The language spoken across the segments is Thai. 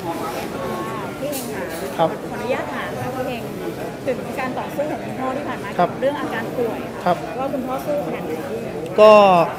พี่เองค่ะครับขออนุญาตถามค่ะพี่เองถึงการต่อสู้ของคุณพ่อที่ผ่านมาเรื่องอาการป่วยครับว่าคุณพ่อสู้ขนาดไหนก็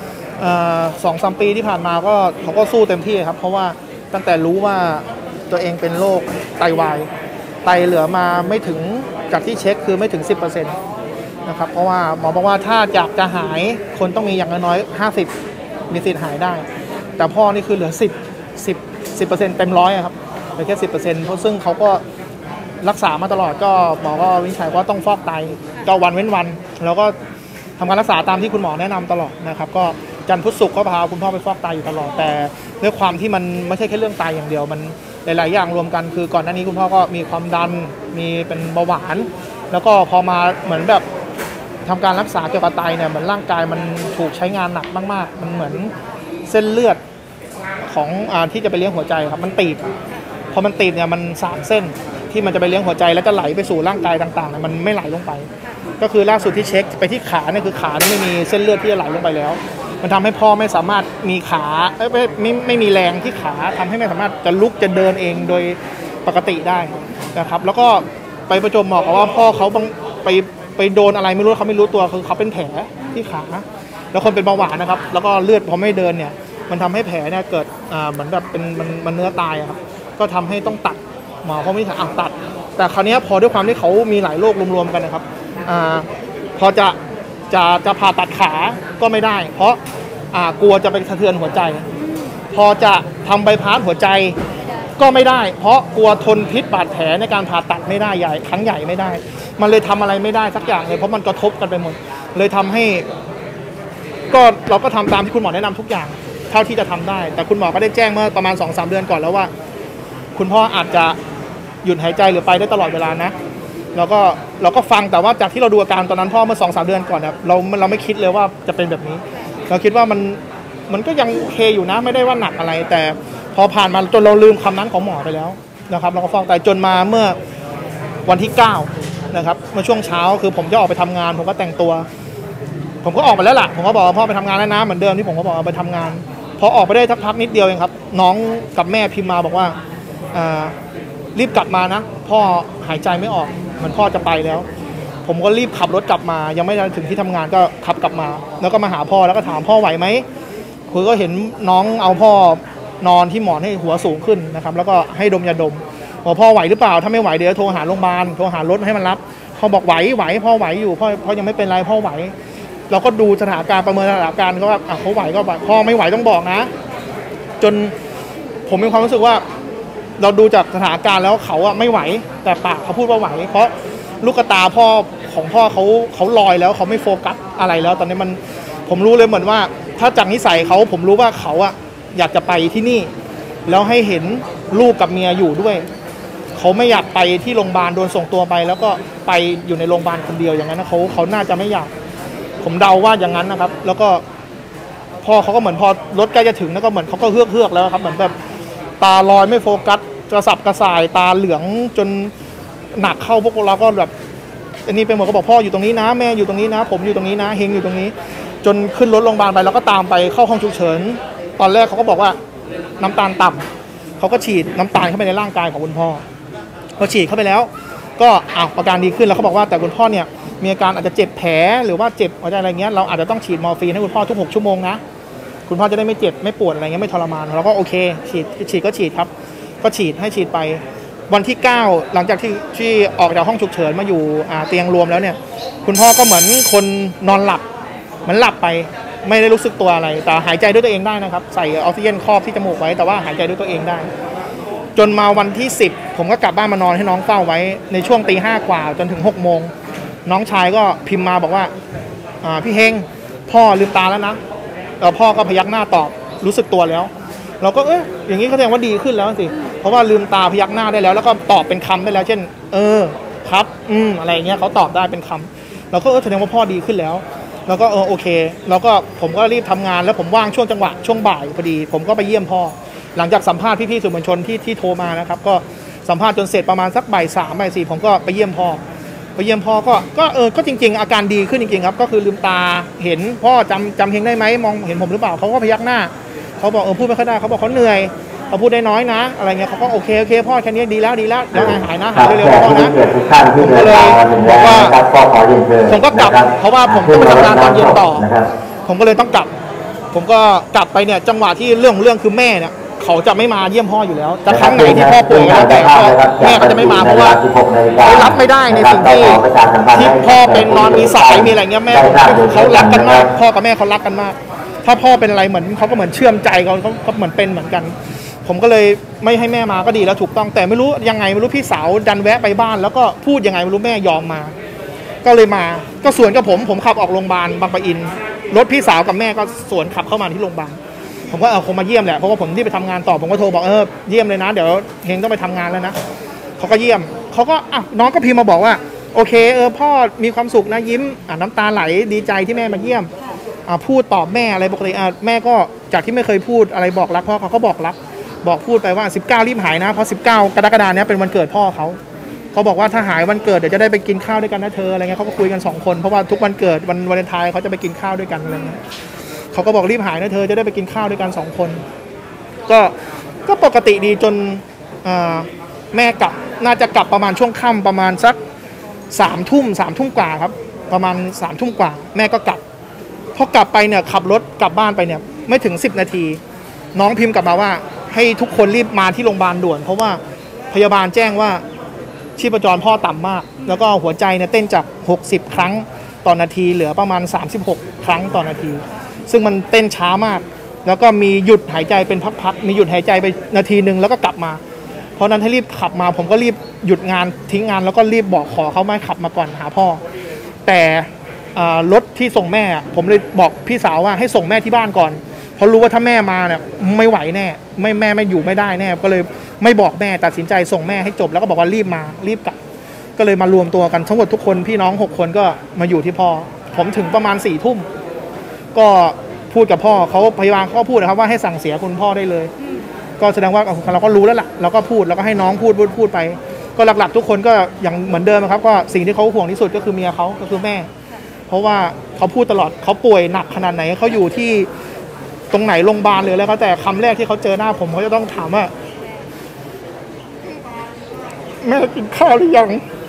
2-3 ปีที่ผ่านมาก็เขาก็สู้เต็มที่ครับเพราะว่าตั้งแต่รู้ว่าตัวเองเป็นโรคไตวายไตเหลือมาไม่ถึงจากที่เช็คคือไม่ถึง 10%นะครับเพราะว่าหมอบอกว่าถ้าอยากจะหายคนต้องมีอย่างน้อย50มีสิทธิ์หายได้แต่พ่อนี่คือเหลือ10%เต็มร้อยครับเหลือแค่ 10%เพราะซึ่งเขาก็รักษามาตลอดก็หมอก็วินิจฉัยว่าต้องฟอกไตก็วันเว้นวันแล้วก็ทำการรักษาตามที่คุณหมอแนะนำตลอดนะครับก็จันทร์พุธศุกร์ก็พาคุณพ่อไปฟอกไตอยู่ตลอดแต่ด้วยความที่มันไม่ใช่แค่เรื่องไตอย่างเดียวมันหลายๆอย่างรวมกันคือก่อนหน้านี้คุณพ่อก็มีความดันมีเป็นเบาหวานแล้วก็พอมาเหมือนแบบทำการรักษาเกี่ยวกับไตเนี่ยเหมือนร่างกายมันถูกใช้งานหนักมากๆมันเหมือนเส้นเลือดของที่จะไปเลี้ยงหัวใจครับมันตีบพอมันตีบเนี่ยมัน3 เส้นที่มันจะไปเลี้ยงหัวใจแล้วจะไหลไปสู่ร่างกายต่างๆมันไม่ไหลลงไปก็คือล่าสุดที่เช็คไปที่ขาเนี่ยคือขาไม่มีเส้นเลือดที่จะไหลลงไปแล้วมันทำให้พ่อไม่สามารถมีขาไม่มีแรงที่ขาทำให้ไม่สามารถจะลุกจะเดินเองโดยปกติได้นะครับแล้วก็ไปประจวบเหมาะกับว่าพ่อเขาไปโดนอะไรไม่รู้เขาไม่รู้ตัวคือเขาเป็นแผลที่ขาแล้วคนเป็นเบาหวานนะครับแล้วก็เลือดพอไม่เดินเนี่ยมันทำให้แผลเนี่ยเกิดเหมือนแบบเป็นมันเนื้อตายครับก็ทำให้ต้องตัดหมอเขาไม่ถามตัดแต่คราวนี้พอด้วยความที่เขามีหลายโรครวมๆกันนะครับพอจะผ่าตัดขาก็ไม่ได้เพราะกลัวจะเป็นสะเทือนหัวใจพอจะทำใบพาสหัวใจก็ไม่ได้เพราะกลัวทนพิษบาดแผลในการผ่าตัดไม่ได้ใหญ่ครั้งใหญ่ไม่ได้มันเลยทำอะไรไม่ได้สักอย่างเลยเพราะมันกระทบกันไปหมดเลยทำให้ก็เราก็ทำตามที่คุณหมอแนะนำทุกอย่างเท่าที่จะทำได้แต่คุณหมอก็ได้แจ้งเมื่อประมาณ 2-3 เดือนก่อนแล้วว่าคุณพ่ออาจจะหยุดหายใจหรือไปได้ตลอดเวลานะเราก็ฟังแต่ว่าจากที่เราดูอาการตอนนั้นพ่อเมื่อ 2-3 เดือนก่อนครับเราไม่คิดเลยว่าจะเป็นแบบนี้เราคิดว่ามันก็ยังโอเคอยู่นะไม่ได้ว่าหนักอะไรแต่พอผ่านมาจนเราลืมคำนั้นของหมอไปแล้วนะครับเราก็ฟอกไตจนมาเมื่อวันที่9นะครับเมื่อช่วงเช้าคือผมจะออกไปทำงานผมก็แต่งตัวผมก็ออกไปแล้วล่ะผมก็บอกว่าพ่อไปทำงานแล้วนะเหมือนเดิมที่ผมก็บอกไปทำงานพอออกไปได้สักพักนิดเดียวเองครับน้องกับแม่พิมพ์มาบอกว่ารีบกลับมานะพ่อหายใจไม่ออกเหมือนพ่อจะไปแล้วผมก็รีบขับรถกลับมายังไม่ถึงที่ทำงานก็ขับกลับมาแล้วก็มาหาพ่อแล้วก็ถามพ่อไหวไหมคือก็เห็นน้องเอาพ่อนอนที่หมอนให้หัวสูงขึ้นนะครับแล้วก็ให้ดมยาดมบอกพ่อไหวหรือเปล่าถ้าไม่ไหวเดี๋ยวโทรหาโรงพยาบาลโทรหารถให้มันรับพ่อบอกไหวพ่อไหวอยู่พ่อยังไม่เป็นไรพ่อไหวเราก็ดูสถานการณ์ประเมินสถานการณ์ก็ว่าเขาไหวก็ไหวพ่อไม่ไหวต้องบอกนะจนผมมีความรู้สึกว่าเราดูจากสถานการณ์แล้วเขาไม่ไหวแต่ปากเขาพูดว่าไหวเพราะลูกตาพ่อเขาลอยแล้วเขาไม่โฟกัสอะไรแล้วตอนนี้ผมรู้เลยเหมือนว่าถ้าจากนิสัยเขาผมรู้ว่าเขาอยากจะไปที่นี่แล้วให้เห็นลูกกับเมียอยู่ด้วยเขาไม่อยากไปที่โรงพยาบาลโดนส่งตัวไปแล้วก็ไปอยู่ในโรงพยาบาลคนเดียวอย่างนั้นนะเขาน่าจะไม่อยากผมเดาว่าอย่างนั้นนะครับแล้วก็พ่อเขาก็เหมือนพอรถใกล้จะถึงแล้วก็เหมือนเขาก็เฮือกแล้วครับเหมือนแบบตาลอยไม่โฟกัสกระสับกระส่ายตาเหลืองจนหนักเข้าพวกเราก็แบบอันนี้เป็นหมดก็บอกพ่ออยู่ตรงนี้นะแม่อยู่ตรงนี้นะผมอยู่ตรงนี้นะเฮงอยู่ตรงนี้จนขึ้นรถโรงพยาบาลไปแล้วก็ตามไปเข้าห้องฉุกเฉินตอนแรกเขาก็บอกว่าน้ำตาลต่ำเขาก็ฉีดน้ำตาลเข้าไปในร่างกายของคุณพ่อพอฉีดเข้าไปแล้วก็อาการดีขึ้นแล้วเขาบอกว่าแต่คุณพ่อเนี่ยมีอาการอาจจะเจ็บแผลหรือว่าเจ็บอะไรเงี้ยเราอาจจะต้องฉีดมอร์ฟีนให้คุณพ่อทุก6 ชั่วโมงนะคุณพ่อจะได้ไม่เจ็บไม่ปวดอะไรเงี้ยไม่ทรมานเราก็โอเคฉีดก็ฉีดครับก็ให้ฉีดไปวันที่9หลังจากที่ออกจากห้องฉุกเฉินมาอยู่เตียงรวมแล้วเนี่ยคุณพ่อก็เหมือนคนนอนหลับเหมือนหลับไปไม่ได้รู้สึกตัวอะไรแต่หายใจด้วยตัวเองได้นะครับใส่ออกซิเจนครอบที่จมูกไว้แต่ว่าหายใจด้วยตัวเองได้จนมาวันที่10ผมก็กลับบ้านมานอนให้น้องเฝ้าไว้ในช่วงตี 5 กว่าจนถึง6 โมงน้องชายก็พิมพ์มาบอกว่าพี่เฮงพ่อลืมตาแล้วนะแล้วพ่อก็พยักหน้าตอบรู้สึกตัวแล้วเราก็อย่างนี้แสดงว่าดีขึ้นแล้วสิเพราะว่าลืมตาพยักหน้าได้แล้วแล้วก็ตอบเป็นคำได้แล้วเช่นครับอะไรเงี้ยเขาตอบได้เป็นคำเราก็แสดงว่าพ่อดีขึ้นแล้วแล้วก็โอเคแล้วก็ผมก็รีบทำงานแล้วผมว่างช่วงจังหวะช่วงบ่ายพอดีผมก็ไปเยี่ยมพ่อหลังจากสัมภาษณ์พี่ๆสื่อมวลชนที่โทรมานะครับก็สัมภาษณ์จนเสร็จประมาณสักบ่าย 3บ่าย 4ผมก็ไปเยี่ยมพ่อก็จริงๆอาการดีขึ้นจริงๆครับก็คือลืมตาเห็นพ่อจำเฮงได้ไหมมองเห็นผมหรือเปล่าเขาก็พยักหน้าเขาบอกพูดไม่ค่อยได้เขาบอกเขาเหนื่อยเขาพูดได้น้อยนะอะไรเงี้ยเขาก็โอเคพ่อแค่นี้ดีแล้วแล้วหายนะครัหาบยเร็วๆพ่อนะทุกท่านที่เดินทางมาถึงแล้วนะครับก็ขอเรียนเชิญผมก็กลับนะครับเพราะว่าผมต้องไปทำงานตอนเย็นต่อนะครับผมก็เลยต้องกลับ ผมก็กลับไปเนี่ยจังหวะที่เรื่องคือแม่เนี่ยเขาจะไม่มาเยี่ยมพ่ออยู่แล้วแต่ครั้งไหนที่พ่อป่วยก็แล้วแต่แม่ก็จะไม่มาเพราะว่าเขารับไม่ได้ในสิ่งที่พ่อเป็นนอนมีสายมีอะไรเงี้ยแม่เขารักกันมากพ่อกับแม่เขารักกันมาก ถ้าพ่อเป็นอะไรเหมือนเขาก็เหมือนเชื่อมใจเขาเหมือนเป็นเหมือนกัน ผมก็เลยไม่ให้แม่มาก็ดีแล้วถูกต้องแต่ไม่รู้ยังไงไม่รู้พี่สาวดันแวะไปบ้านแล้วก็พูดยังไงไม่รู้แม่ยอมมา ก็เลยมาก็สวนกับผมขับออกโรงพยาบาลบางปะอินรถพี่สาวกับแม่ก็สวนขับเข้ามาที่โรงพยาบาลผมก็คงมาเยี่ยมแหละเพราะว่าผมที่ไปทำงานต่อผมก็โทรบอกเยี่ยมเลยนะเดี๋ยวเฮงต้องไปทำงานแล้วนะเขาก็เยี่ยมเขาก็น้องก็พิมพ์มาบอกว่าโอเคพ่อมีความสุขนะยิ้มน้ำตาไหลดีใจที่แม่มาเยี่ยมพูดตอบแม่อะไรปกติแม่ก็จากที่ไม่เคยพูดอะไรบอกรักพ่อเขาก็บอกรักบอกพูดไปว่า19รีบหายนะเพราะ19กรกฎาคมนี้เป็นวันเกิดพ่อเขาบอกว่าถ้าหายวันเกิดเดี๋ยวจะได้ไปกินข้าวด้วยกันนะเธออะไรเงี้ยเขาก็คุยกัน2คนเพราะว่าทุกวันเกิดวันวาเลนไทน์เขาจะไปกินข้าวด้วยกันอะไรเงี้ยเขาก็บอกรีบหายนะเธอจะได้ไปกินข้าวด้วยกัน2คนก็ปกติดีจนแม่กลับน่าจะกลับประมาณช่วงค่ำประมาณสัก3 ทุ่มกว่าครับประมาณ3 ทุ่มกว่าแม่ก็กลับพอกลับไปเนี่ยขับรถกลับบ้านไปเนี่ยไม่ถึง10 นาทีน้องพิมพ์กลับมาว่าให้ทุกคนรีบมาที่โรงพยาบาลด่วนเพราะว่าพยาบาลแจ้งว่าชีพจรพ่อต่ำมากแล้วก็หัวใจเนี่ยเต้นจาก60 ครั้งต่อนาทีเหลือประมาณ36 ครั้งต่อนาทีซึ่งมันเต้นช้ามากแล้วก็มีหยุดหายใจเป็นพักๆมีหยุดหายใจไปนาทีนึงแล้วก็กลับมาเพราะนั้นถ้ารีบขับมาผมก็รีบหยุดงานทิ้งงานแล้วก็รีบบอกขอเขาไม่ขับมาก่อนหาพ่อแต่รถที่ส่งแม่ผมเลยบอกพี่สาวว่าให้ส่งแม่ที่บ้านก่อนเพราะรู้ว่าถ้าแม่มาเนี่ยไม่ไหวแน่แม่ไม่อยู่ไม่ได้แน่ก็เลยไม่บอกแม่ตัดสินใจส่งแม่ให้จบแล้วก็บอกว่ารีบกลับก็เลยมารวมตัวกันทั้งหมดทุกคนพี่น้อง6 คนก็มาอยู่ที่พ่อผมถึงประมาณ4 ทุ่มก็พูดกับพ่อเขาพยาบาลเขาก็พูดนะครับว่าให้สั่งเสียคุณพ่อได้เลยก็แสดงว่าเราก็รู้แล้วล่ะเราก็พูดแล้วก็ให้น้องพูดไปก็หลักๆทุกคนก็อย่างเหมือนเดิมครับก็สิ่งที่เขาห่วงที่สุดก็คือเมียเขาก็คือแม่เพราะว่าเขาพูดตลอดเขาป่วยหนักขนาดไหนเขาอยู่ที่ตรงไหนโรงพยาบาลหรืออะไรก็แต่คำแรกที่เขาเจอหน้าผมเขาจะต้องถามว่าแม่กินข้าวหรือยัง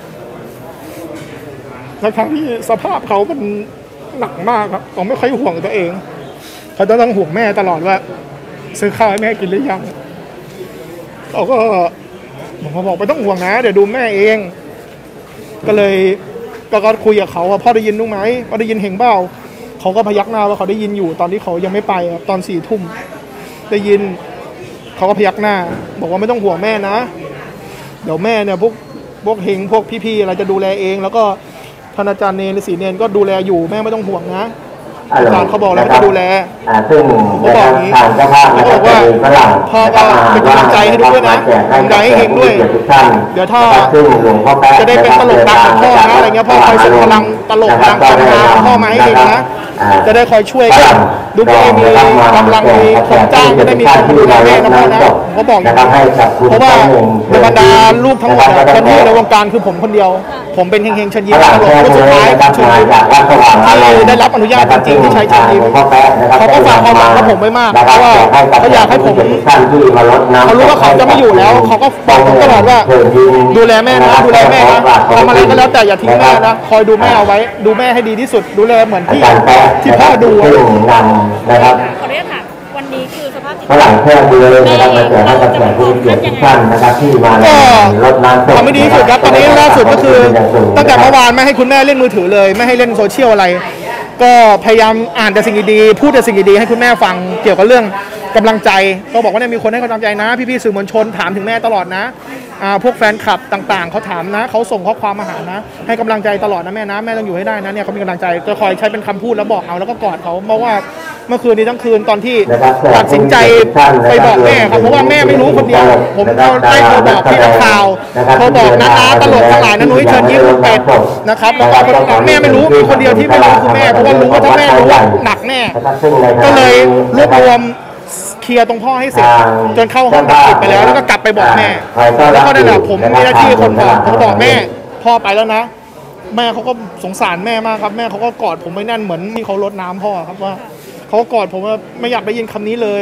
ทั้งที่สภาพเขาเป็นหนักมากครับเขาไม่ค่อยห่วงตัวเองเขาต้องห่วงแม่ตลอดว่าซื้อข้าวให้แม่กินหรือยังเขาก็ผมบอกไม่ต้องห่วงนะเดี๋ยวดูแม่เองก็เลยก็คุยกับเขาว่าพ่อได้ยินรู้ไหมพ่อได้ยินเห็นเปล่าเขาก็พยักหน้าว่าเขาได้ยินอยู่ตอนที่เขายังไม่ไปตอน4 ทุ่มได้ยินเขาก็พยักหน้าบอกว่าไม่ต้องห่วงแม่นะเดี๋ยวแม่เนี่ยพวกเฮงพวกพี่ๆอะไรจะดูแลเองแล้วก็ท่านอาจารย์เนรฤาษีเนรก็ดูแลอยู่แม่ไม่ต้องห่วงนะอาจารย์เขาบอกแล้วจะดูแลซึ่งเขาบอกอย่างนี้เขาบอกว่าพ่อก็เป็นกำลังใจให้ด้วยนะกำลังใจให้เฮงด้วยเดี๋ยวถ้าจะได้เป็นตลกดังของพ่อนะอะไรเงี้ยพ่อคอยส่งพลังตลกพลังปัญญาพ่อมาให้เฮงนะจะได้คอยช่วยกันดูแลมีกำลังมีคนจ้างจะได้มีคนดูแลแม่นะพ่อนะผมก็บอกอย่างนี้เพราะว่าในบรรดาลูกทั้งหมดคนที่ในวงการคือผมคนเดียวผมเป็นเฮงๆเชิญยิ้มตลกคนสุดท้ายของเชิญยิ้มที่ได้รับอนุญาตจริงๆที่ใช้เชิญยิ้มเขาก็ฝากความหวังกับผมไว้มากเพราะว่าเขาอยากให้ผมเขารู้ว่าเขาจะไม่อยู่แล้วเขาก็บอกผมตลอดว่าดูแลแม่นะดูแลแม่นะทำอะไรก็แล้วแต่อย่าทิ้งแม่นะคอยดูแม่เอาไว้ดูแม่ให้ดีที่สุดดูแลเหมือนที่พ่อดูนะครับขออนุญาตถามวันนี้คือสภาพจิตใจฝรั่งแค่ดูเลยนะครับมาแจกให้กับแขกผู้มีเกียรติทุกท่านนะครับที่มาในรถน้ำทำไม่ดีที่สุดครับตอนนี้ล่าสุดก็คือตั้งแต่เมื่อวานไม่ให้คุณแม่เล่นมือถือเลยไม่ให้เล่นโซเชียลอะไรก็พยายามอ่านแต่สิ่งดีๆพูดแต่สิ่งดีๆให้คุณแม่ฟังเกี่ยวกับเรื่องกำลังใจก็บอกว่าเนี่ยมีคนให้กำลังใจนะพี่ๆสื่อมวลชนถามถึงแม่ตลอดนะพวกแฟนคลับต่างๆเขาถามนะเขาส่งข้อความมาหานะให้กำลังใจตลอดนะแม่นะแม่ต้องอยู่ให้ได้นะเนี่ยเขามีกำลังใจจะคอยใช้เป็นคำพูดแล้วบอกเอาแล้วก็กอดเขาเพราะว่าเมื่อคืนนี้ทั้งคืนตอนที่ตัดสินใจไปบอกแม่ครับเพราะว่าแม่ไม่รู้คนเดียวผมก็ได้โทรบอกพี่นักข่าวโทรบอกน้าตลกทั้งหลายนะนุ้ยเชิญยิ้มเป็ดนะครับแล้วก็แม่ไม่รู้มีคนเดียวที่ไม่รู้คือแม่เพราะว่ารู้ว่าถ้าแม่รู้หนักแน่ก็เลยรวบรวมเคลียร์ตรงพ่อให้เสร็จจนเข้าห้องดับจิตไปแล้วก็กลับไปบอกแม่แล้วก็นั่นแหละผมมีหน้าที่คนบอกผมบอกแม่พ่อไปแล้วนะแม่เขาก็สงสารแม่มากครับแม่เขาก็กอดผมไว้แน่นเหมือนที่เขารดน้ำพ่อครับว่าเขากอดผมว่าไม่อยากได้ยินคำนี้เลย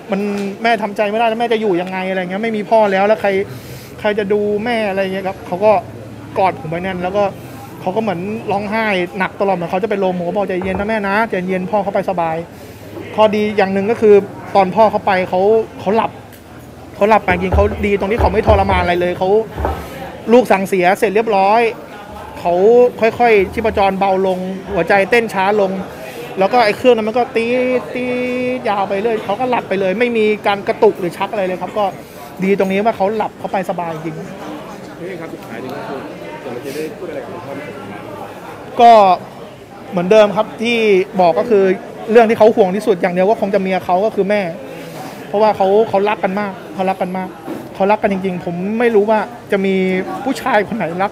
มันแม่ทำใจไม่ได้แล้วแม่จะอยู่ยังไงอะไรเงี้ยไม่มีพ่อแล้วใครจะดูแม่อะไรเงี้ยครับเขาก็กอดผมไว้แน่นแล้วก็เขาก็เหมือนร้องไห้หนักตลอดเหมือนเขาจะเป็นลมผมก็บอกใจเย็นนะแม่นะใจเย็นพ่อเขาไปสบายข้อดีอย่างหนึ่งก็คือตอนพ่อเขาไปเขาหลับไปจริงเขาดีตรงที่เขาไม่ทรมานอะไรเลยเขาลูกสั่งเสียเสร็จเรียบร้อยเขาค่อยๆชีพจรเบาลงหัวใจเต้นช้าลงแล้วก็ไอ้เครื่องนั้นมันก็ตียาวไปเรื่อยเขาก็หลับไปเลยไม่มีการกระตุกหรือชักอะไรเลยครับก็ดีตรงนี้ว่าเขาหลับเขาไปสบายจริงนี่ครับสุดท้ายนี่ก็คือเราจะได้พูดอะไรกับพ่อที่ผมก็เหมือนเดิมครับที่บอกก็คือเรื่องที่เขาห่วงที่สุดอย่างเดียวก็คงจะเมียเขาก็คือแม่เพราะว่าเขารักกันมากเขารักกันจริงๆผมไม่รู้ว่าจะมีผู้ชายคนไหนรัก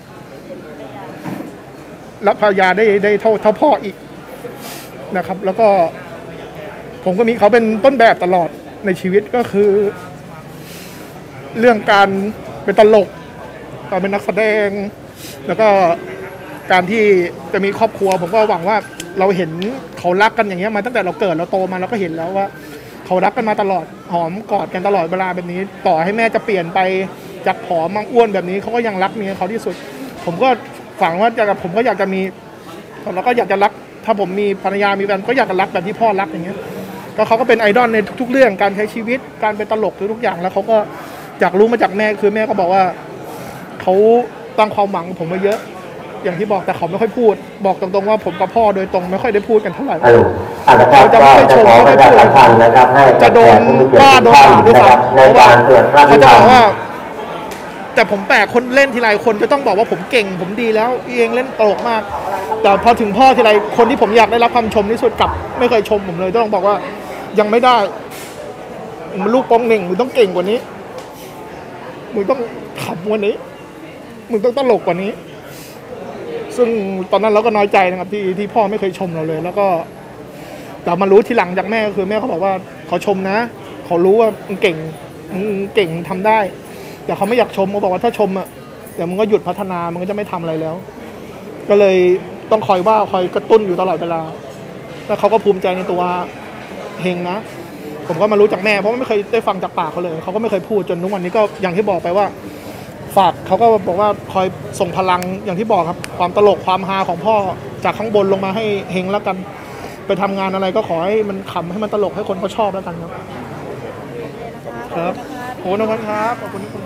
ภรรยาได้เท่าพ่ออีกนะครับแล้วก็ผมก็มีเขาเป็นต้นแบบตลอดในชีวิตก็คือเรื่องการเป็นตลกการเป็นนักแสดงแล้วก็การที่จะมีครอบครัวผมก็หวังว่าเราเห็นเขารักกันอย่างเงี้ยมาตั้งแต่เราเกิดเราโตมาเราก็เห็นแล้วว่าเขารักกันมาตลอดหอมกอดกันตลอดเวลาแบบนี้ต่อให้แม่จะเปลี่ยนไปจากผอมมาอ้วนแบบนี้เขาก็ยังรักเมียเขาที่สุดผมก็ฝังว่าผมก็อยากจะมีแล้วก็อยากจะรักถ้าผมมีภรรยามีแฟนก็อยากจะรักแบบที่พ่อรักอย่างเงี้ยก็เขาก็เป็นไอดอลในทุกๆเรื่องการใช้ชีวิตการเป็นตลกทุกอย่างแล้วเขาก็อยากรู้มาจากแม่คือแม่ก็บอกว่าเขาตั้งความหวังผมมาเยอะอย่างที่บอกแต่เขาไม่ค่อยพูดบอกตรงๆว่าผมกับพ่อโดยตรงไม่ค่อยได้พูดกันเท่าไหร่เขาจะไม่ค่อยชมไม่ค่อยพูดจะโดนว่าโดนด่าด้วยซ้ำเพราะว่าเขาจะบอกว่าแต่ผมแปลกคนเล่นทีไรคนจะต้องบอกว่าผมเก่งผมดีแล้วเองเล่นตลกมากแต่พอถึงพ่อทีไรคนที่ผมอยากได้รับคำชมที่สุดกลับไม่เคยชมผมเลยต้องบอกว่ายังไม่ได้มึงลูกปองหนึ่งมึงต้องเก่งกว่านี้มึงต้องขำกว่านี้มึงต้องตลกกว่านี้ซึ่งตอนนั้นเราก็น้อยใจนะครับที่พ่อไม่เคยชมเราเลยแล้วก็แต่มารู้ทีหลังจากแม่ก็คือแม่เขาบอกว่าเขาชมนะเขารู้ว่ามึงเก่งทำได้แต่เขาไม่อยากชมเขาบอกว่าถ้าชมอ่ะเดี๋ยวมึงก็หยุดพัฒนามึงก็จะไม่ทำอะไรแล้วก็เลยต้องคอยว่าคอยกระตุ้นอยู่ตลอดเวลาแล้วเขาก็ภูมิใจในตัวเฮงนะผมก็มารู้จากแม่เพราะไม่เคยได้ฟังจากปากเขาเลยเขาก็ไม่เคยพูดจนทุกวันนี้ก็อย่างที่บอกไปว่าฝากเขาก็บอกว่าคอยส่งพลังอย่างที่บอกครับความตลกความฮาของพ่อจากข้างบนลงมาให้เฮงแล้วกันไปทำงานอะไรก็ขอให้มันขำให้มันตลกให้คนเขาชอบแล้วกันครับครับโอ้น้องครับขอบคุณ